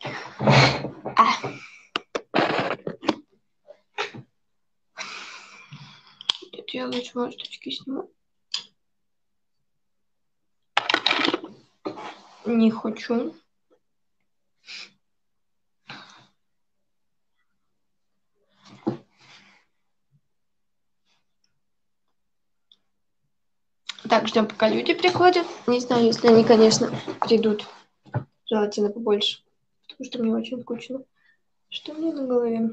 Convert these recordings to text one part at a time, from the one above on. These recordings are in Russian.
Нет, я лучше, может, очки сниму. Не хочу. Так, ждем, пока люди приходят. Не знаю, если они, конечно, придут. Желательно побольше. Потому что мне очень скучно. Что у меня на голове?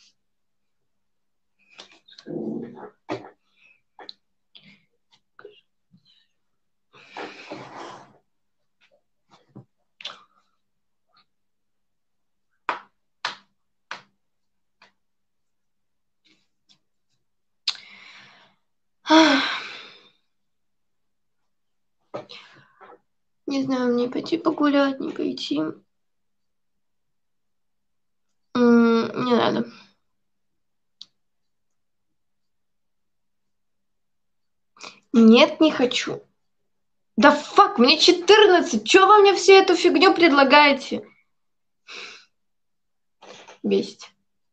Не знаю, мне пойти погулять, не пойти. Не надо. Нет, не хочу. Да фак, мне 14. Чё вы мне всю эту фигню предлагаете? Бесит.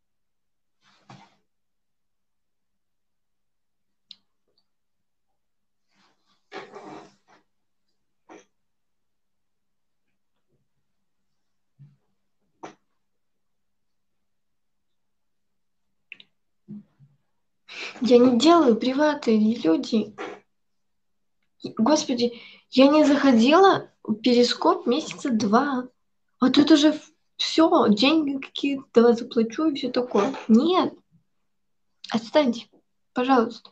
Я не делаю приваты, люди. Господи, я не заходила в перископ месяца 2. А тут уже все, деньги какие-то, давай заплачу и все такое. Нет, отстаньте, пожалуйста.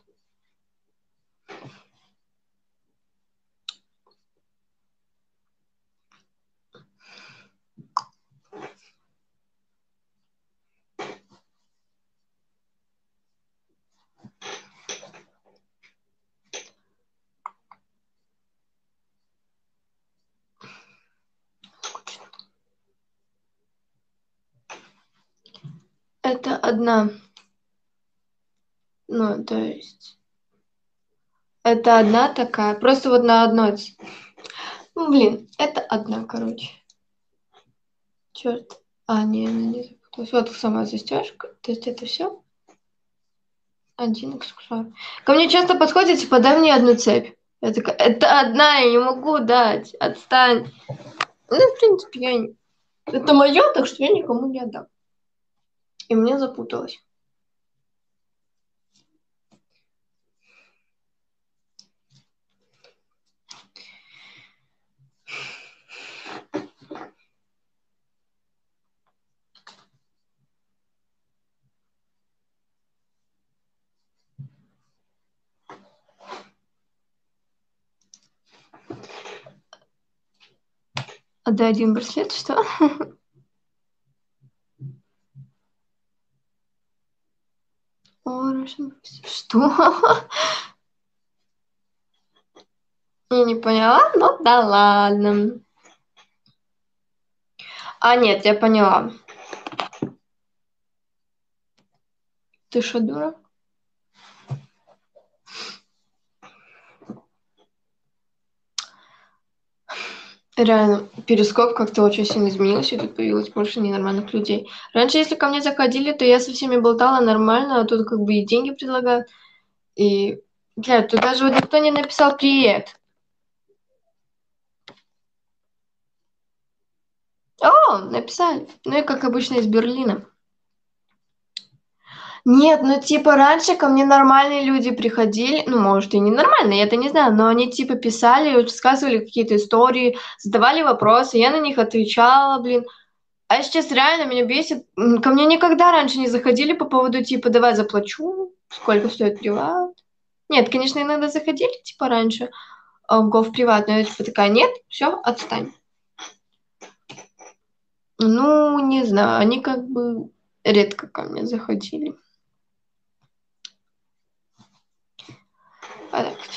Это одна. Ну, то есть... Это одна такая. Просто вот на одной. Ну, блин, это одна, короче. Черт. А, не запуталась. Вот сама застежка. То есть это все. Один аксессуар. Ко мне часто подходят, типа, дай мне одну цепь. Я такая, это одна, я не могу дать. Отстань. Ну, в принципе, я не... Это мое, так что я никому не отдам. И мне запуталось. Отдай один браслет, что? Что? Я не поняла, ну да ладно. А, нет, я поняла. Ты что, дура? Реально, перископ как-то очень сильно изменился, и тут появилось больше ненормальных людей. Раньше, если ко мне заходили, то я со всеми болтала нормально, а тут как бы и деньги предлагают. И, блядь, тут даже вот никто не написал «Привет». О, написали. Ну и как обычно из Берлина. Нет, ну типа раньше ко мне нормальные люди приходили, ну может и не нормальные, я это не знаю, но они типа писали, рассказывали какие-то истории, задавали вопросы, я на них отвечала, блин. А сейчас реально меня бесит, ко мне никогда раньше не заходили по поводу типа давай заплачу, сколько стоит приват. Нет, конечно, иногда заходили типа раньше в приват, но я типа такая, нет, все, отстань. Ну, не знаю, они как бы редко ко мне заходили. А так вот.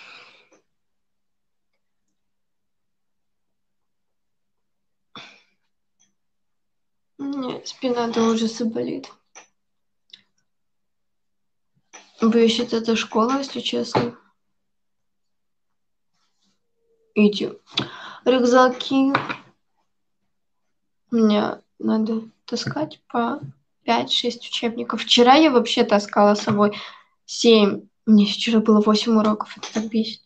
Нет, спина до ужаса болит. Бесит эта школа, если честно. Эти рюкзаки. У меня Надо таскать по 5-6 учебников. Вчера я вообще таскала с собой 7. Мне вчера было 8 уроков. Это так бесит.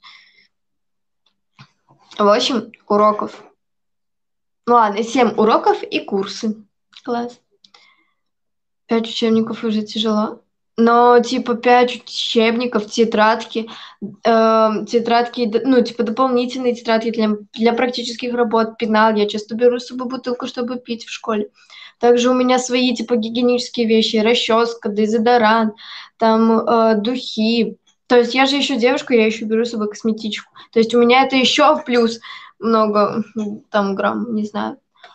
8 уроков. Ну ладно, 7 уроков и курсы. Класс. 5 учебников уже тяжело. Но, типа, 5 учебников, тетрадки, ну, типа, дополнительные тетрадки для практических работ, пенал. Я часто беру с собой бутылку, чтобы пить в школе. Также у меня свои, типа, гигиенические вещи, расческа, дезодорант, там, духи. То есть я же еще девушка, я еще беру с собой косметичку. То есть у меня это еще в плюс много, там, грамм, не знаю.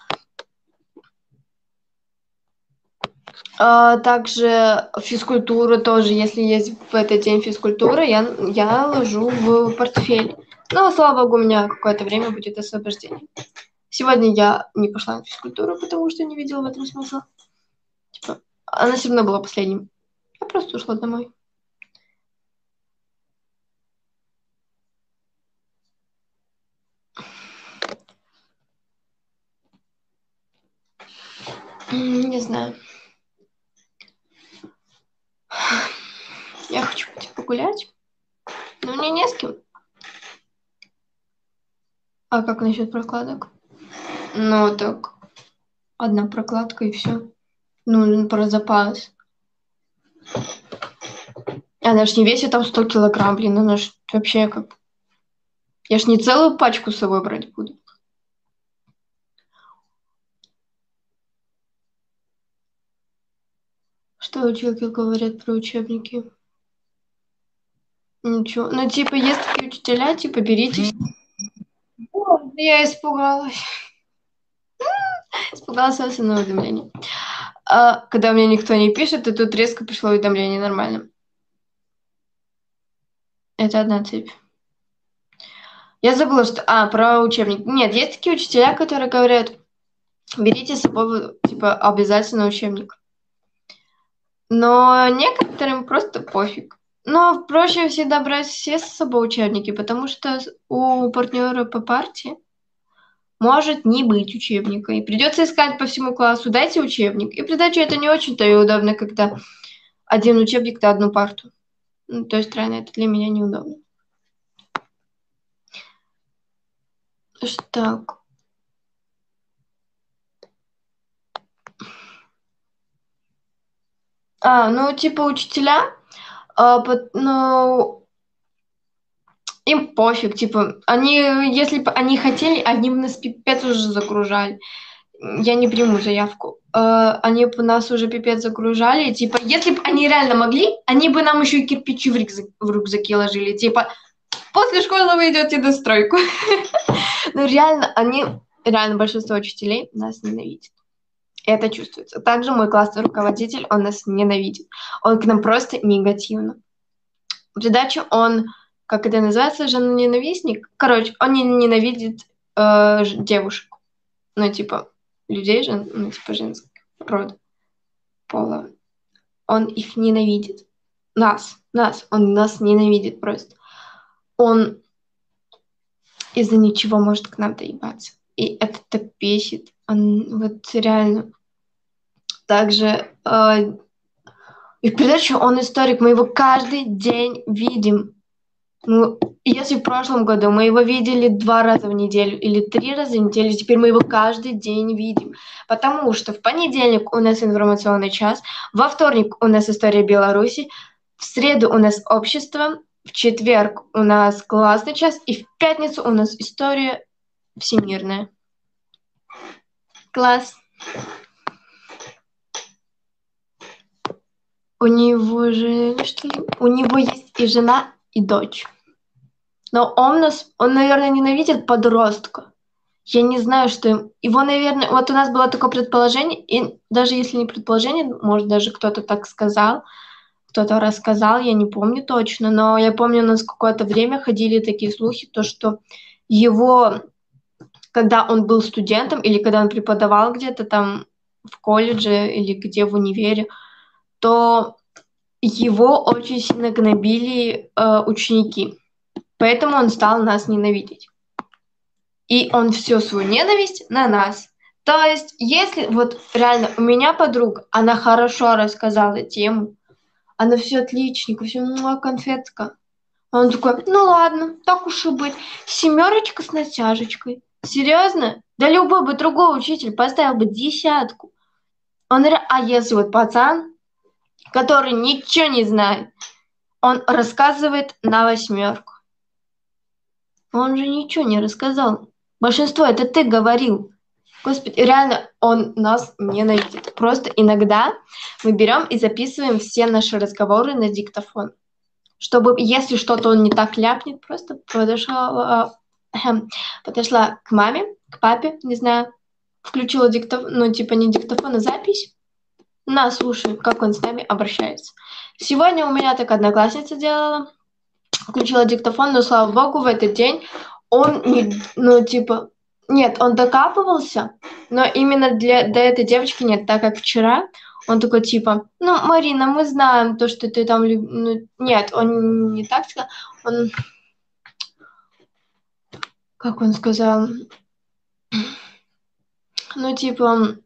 Также физкультура тоже, если есть в этот день физкультура, я ложу в портфель. Но, слава богу, у меня какое-то время будет освобождение. Сегодня я не пошла на физкультуру, потому что не видела в этом смысла. Типа, она все равно была последним. Я просто ушла домой. Не знаю. Я хочу пойти погулять, но мне не с кем. А как насчет прокладок? Ну, так, одна прокладка и все. Ну, про запас. Она ж не весит там 100 килограмм, блин, она ж вообще как... Я ж не целую пачку с собой брать буду. Что училки говорят про учебники? Ничего. Ну, типа, есть такие учителя, типа, берите. Ой, я испугалась. Испугалась собственного уведомления. Когда мне никто не пишет, и тут резко пришло уведомление нормально. Это одна цепь. Я забыла, что... про учебник. Нет, есть такие учителя, которые говорят, берите с собой, типа, обязательно учебник. Но некоторым просто пофиг. Но проще всегда брать все с собой учебники, потому что у партнера по парте может не быть учебника. И придется искать по всему классу, дайте учебник. И придачу это не очень-то и удобно, когда один учебник на одну парту. Ну, то есть странно, это для меня неудобно. Так. Ну, типа учителя, ну, им пофиг, типа, они, если бы они хотели, они бы нас пипец уже загружали. Я не приму заявку. Они бы нас уже пипец загружали. Типа, если бы они реально могли, они бы нам еще и кирпичи в рюкзаки ложили. Типа, после школы вы идете на стройку. Ну, реально большинство учителей нас ненавидит. Это чувствуется. Также мой классный руководитель, он нас ненавидит. Он к нам просто негативно. В придачу он, как это называется, женоненавистник. Короче, он не ненавидит девушек. Ну, типа, людей, ну, типа, женского рода, пола. Он их ненавидит. Он нас ненавидит просто. Он из-за ничего может к нам доебаться. И это так бесит. Он вот реально. Также и в придачу он историк. Мы его каждый день видим. Ну, если в прошлом году мы его видели 2 раза в неделю или 3 раза в неделю, теперь мы его каждый день видим. Потому что в понедельник у нас информационный час, во вторник у нас история Беларуси, в среду у нас общество, в четверг у нас классный час, и в пятницу у нас история всемирная. Класс. У него же, что ли? У него есть и жена, и дочь. Но он, наверное, ненавидит подростка. Я не знаю, что им... Его, наверное... Вот у нас было такое предположение, и даже если не предположение, может, даже кто-то так сказал, кто-то рассказал, я не помню точно, но я помню, у нас какое-то время ходили такие слухи, то, что его, когда он был студентом или когда он преподавал где-то там в колледже или где в универе, то его очень сильно гнобили ученики. Поэтому он стал нас ненавидеть. И он всю свою ненависть на нас То есть, если вот реально у меня подруга, она хорошо рассказала тему, она все отличненько, все конфетка. Он такой, ну ладно, так уж и быть. Семерочка с натяжечкой. Серьезно? Да любой бы другой учитель поставил бы десятку. А если вот пацан, который ничего не знает, он рассказывает на восьмерку. Он же ничего не рассказал. Большинство это ты говорил. Господи, реально, он нас ненавидит. Просто иногда мы берем и записываем все наши разговоры на диктофон. Чтобы, если что-то он не так ляпнет, просто подошла к маме, к папе, не знаю, включила диктофон, ну, типа не диктофон, а запись. На, слушай, как он с нами обращается. Сегодня у меня так одноклассница делала, включила диктофон, но, слава богу, в этот день он, не, ну, типа, нет, он докапывался, но именно до этой девочки нет, так как вчера он такой, типа, ну, Марина, мы знаем то, что ты там... Ну, нет, он не так сказал, он, как он сказал, ну, типа,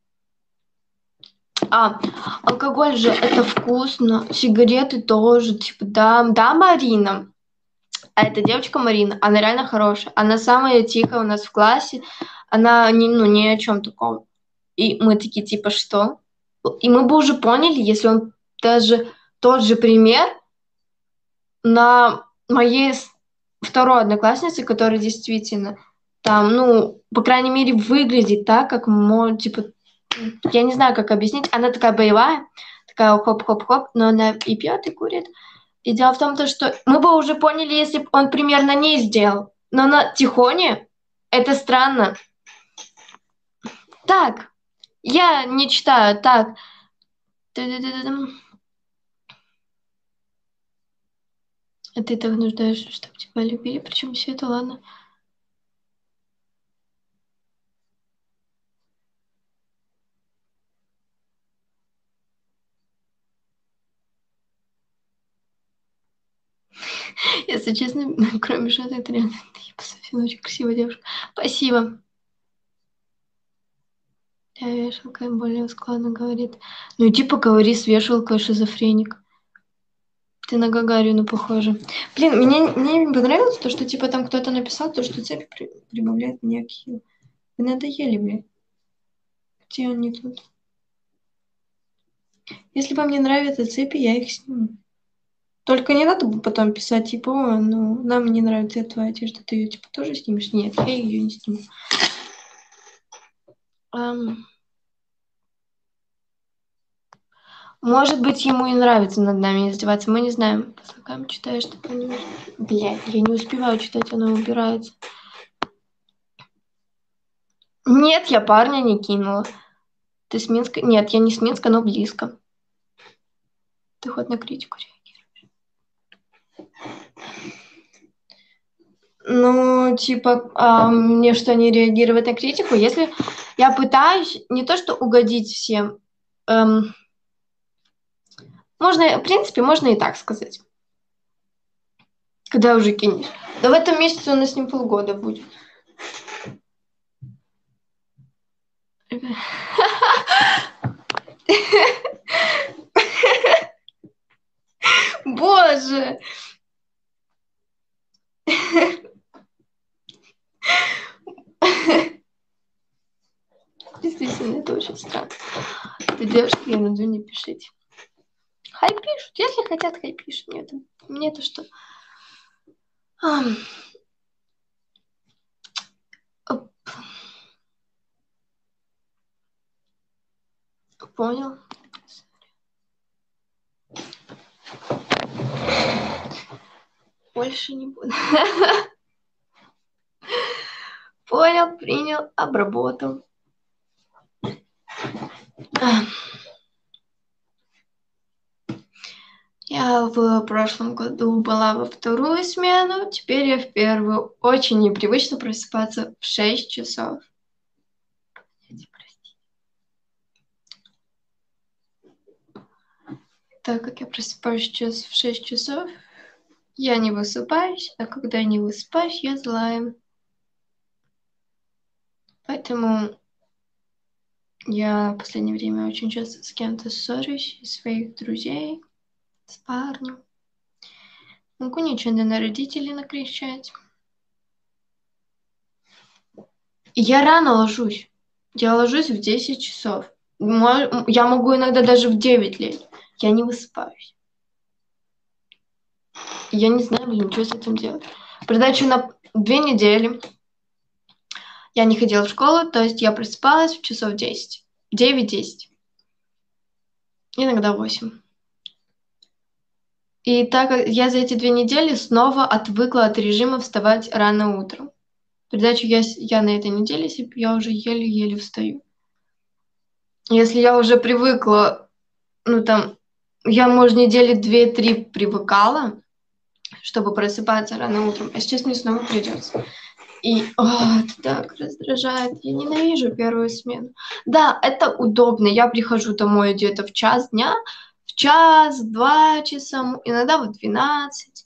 алкоголь же это вкусно, сигареты тоже, типа, да, да, Марина. А эта девочка Марина, она реально хорошая. Она самая тихая у нас в классе. Она ни о чем таком. И мы такие, типа, что? И мы бы уже поняли, если он даже тот же пример на моей второй однокласснице, которая действительно там, ну, по крайней мере, выглядит так, как, типа, я не знаю, как объяснить. Она такая боевая, такая хоп-хоп-хоп, но она и пьет, и курит. И дело в том, что мы бы уже поняли, если бы он примерно не сделал. Но на Тихоне это странно. Так, я не читаю, так. Ты-ты-ты-ты-дам. А ты так нуждаешься, чтобы тебя любили, причем все это ладно. Если честно, кроме шота, это реально ты совсем очень красивая девушка. Спасибо. Я вешалка более складно говорит. Ну иди поговори с вешалкой, шизофреник. Ты на Гагарину похожа. Блин, мне не понравилось то, что типа там кто-то написал, то, что цепь прибавляет мне к хилу. Вы надоели, блин. Где они тут? Если вам не нравятся цепи, я их сниму. Только не надо потом писать, типа, о, ну, нам не нравится твоя одежда, ты ее, типа, тоже снимешь? Нет, я ее не сниму. Может быть, ему и нравится над нами издеваться, мы не знаем. По слогам читаешь, что ты не... Блядь, я не успеваю читать, она убирается. Нет, я парня не кинула. Ты с Минска? Нет, я не с Минска, но близко. Ты хоть на критику реагируешь? Ну, типа, мне что, не реагировать на критику? Если я пытаюсь не то что угодить всем, можно, в принципе, можно и так сказать. Когда уже кинешь. Да в этом месяце у нас не полгода будет. Боже! Действительно, это очень странно. Ты девушки, я найду, не пишите. Хай пишут, если хотят, хай пишут. Мне-то что? Понял. Больше не буду. Понял, принял, обработал. Я в прошлом году была во вторую смену, теперь я в первую. Очень непривычно просыпаться в 6 часов. Так как я просыпаюсь сейчас в 6 часов, я не высыпаюсь, а когда не высыпаюсь, я злая. Поэтому Я в последнее время очень часто с кем-то ссорюсь, из своих друзей, с парнем. Могу нечаянно на родителей накричать. Я рано ложусь. Я ложусь в 10 часов. Я могу иногда даже в 9 лечь. Я не высыпаюсь. Я не знаю, блин, что с этим делать. Придачу на 2 недели я не ходила в школу, то есть я просыпалась в часов 10. 9-10. Иногда 8. И так как я за эти 2 недели снова отвыкла от режима вставать рано утром. Придачу я на этой неделе я уже еле-еле встаю. Если я уже привыкла, я, может, недели 2-3 привыкала, чтобы просыпаться рано утром, а сейчас мне снова придется. И это так раздражает. Я ненавижу первую смену. Да, это удобно. Я прихожу домой где-то в час дня, в час, 2 часа, иногда в 12.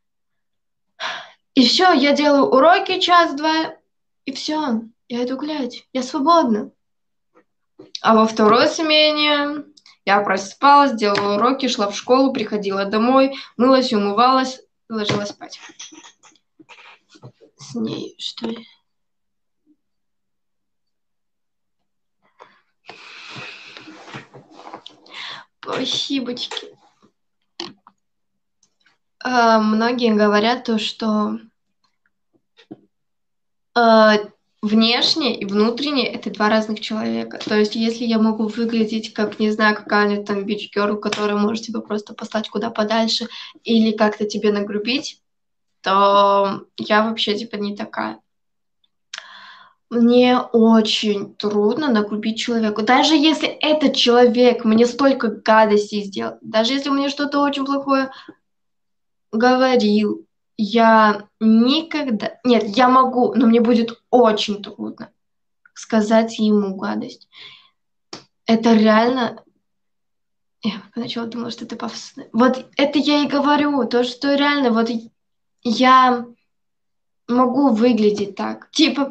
И все, я делаю уроки час-два, и все, я иду гулять, я свободна. А во второй смене я просыпалась, делала уроки, шла в школу, приходила домой, мылась, умывалась, ложилась спать. С ней, что ли? Спасибочки. Многие говорят то, что внешне и внутренне это два разных человека. То есть, если я могу выглядеть как, не знаю, какая-нибудь там бич-герл, которая может тебя просто послать куда подальше или как-то тебе нагрубить, то я вообще типа не такая. Мне очень трудно нагрубить человеку. Даже если этот человек мне столько гадостей сделал, даже если мне что-то очень плохое говорил, я никогда... Нет, я могу, но мне будет очень трудно сказать ему гадость. Это реально... Я поначалу думала, что это пафосно. Вот это я и говорю, то, что реально, вот я могу выглядеть так. Типа,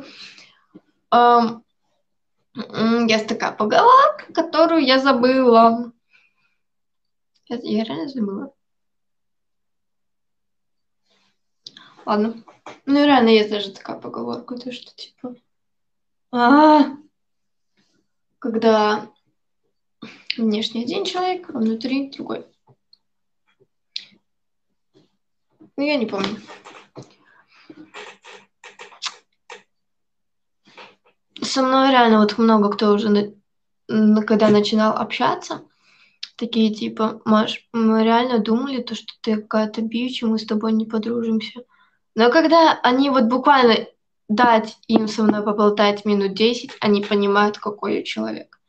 есть такая поговорка, которую я забыла. Я реально забыла. Ладно. Ну, реально есть даже такая поговорка, то, что типа... Когда внешне один человек, а внутри другой. Ну, я не помню. Со мной реально вот много кто уже, когда начинал общаться, такие типа, Маш, мы реально думали, то, что ты какая-то бич, и мы с тобой не подружимся. Но когда они вот буквально дать им со мной поболтать минут 10, они понимают, какой я человек.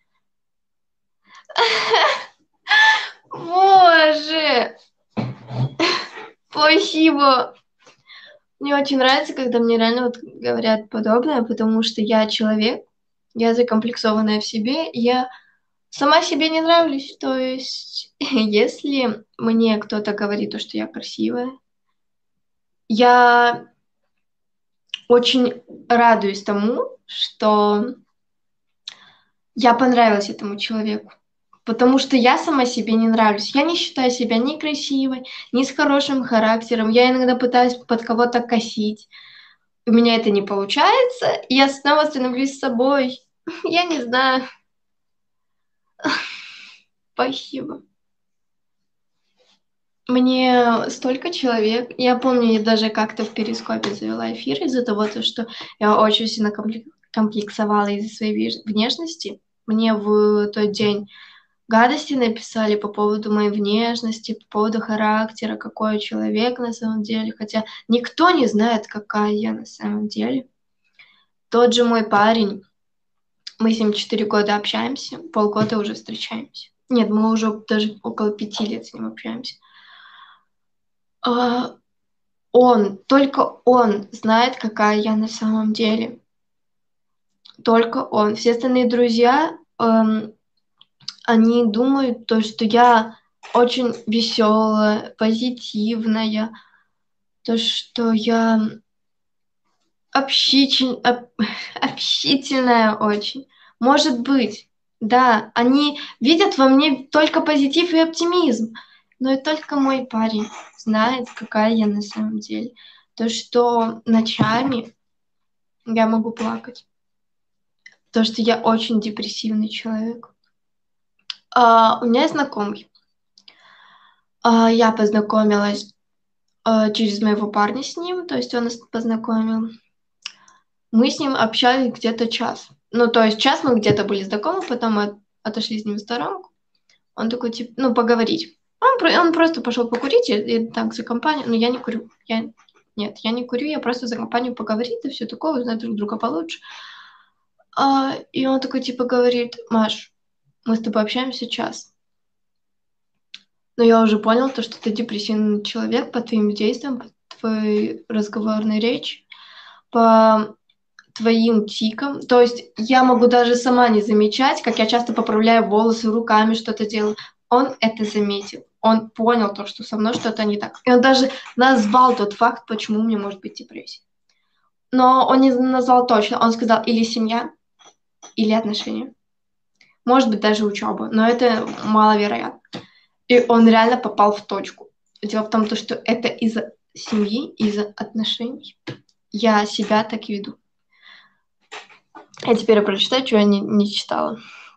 Боже! Спасибо! Мне очень нравится, когда мне реально вот говорят подобное, потому что я человек, я закомплексованная в себе, и я сама себе не нравлюсь. То есть, если мне кто-то говорит то, что я красивая, я очень радуюсь тому, что я понравилась этому человеку. Потому что я сама себе не нравлюсь. Я не считаю себя ни красивой, ни с хорошим характером. Я иногда пытаюсь под кого-то косить. У меня это не получается, и я снова становлюсь собой. Я не знаю. Спасибо. Мне столько человек. Я помню, я даже как-то в Перископе завела эфир из-за того, что я очень сильно комплексовала из-за своей внешности. Мне в тот день гадости написали по поводу моей внешности, по поводу характера, какой я человек на самом деле. Хотя никто не знает, какая я на самом деле. Тот же мой парень, мы с ним 4 года общаемся, полгода уже встречаемся. Нет, мы уже даже около 5 лет с ним общаемся. Только он знает, какая я на самом деле. Только он. Все остальные друзья, они думают то, что я очень веселая, позитивная, то, что я общительная очень. Может быть. Да, они видят во мне только позитив и оптимизм. Но и только мой парень знает, какая я на самом деле. То, что ночами я могу плакать. То, что я очень депрессивный человек. У меня есть знакомый. Я познакомилась через моего парня с ним, то есть он нас познакомил. Мы с ним общались где-то час. Ну, то есть час мы где-то были знакомы, потом мы отошли с ним в сторонку. Он такой, типа, ну, поговорить. Он просто пошел покурить, и так за компанию. Но я не курю. Нет, я не курю, я просто за компанию поговорить и все такое, узнать друг друга получше. И он такой, типа, говорит, Маш, мы с тобой общаемся час. Но я уже понял то, что ты депрессивный человек по твоим действиям, по твоей разговорной речи, по твоим тикам. То есть я могу даже сама не замечать, как я часто поправляю волосы руками, что-то делаю. Он это заметил. Он понял то, что со мной что-то не так. И он даже назвал тот факт, почему у меня может быть депрессия. Но он не назвал точно. Он сказал или семья, или отношения. Может быть, даже учеба. Но это маловероятно. И он реально попал в точку. Дело в том, что это из-за семьи, из-за отношений. Я себя так веду. Я теперь прочитаю, что я не читала.